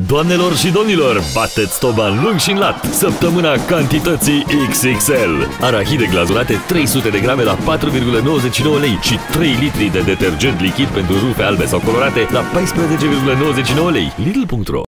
Doamnelor și domnilor, bateți toba în lung și în lat. Săptămâna cantității XXL. Arahide glazurate 300 de grame la 4,99 lei și 3 litri de detergent lichid pentru rufe albe sau colorate la 14,99 lei. Lidl.ro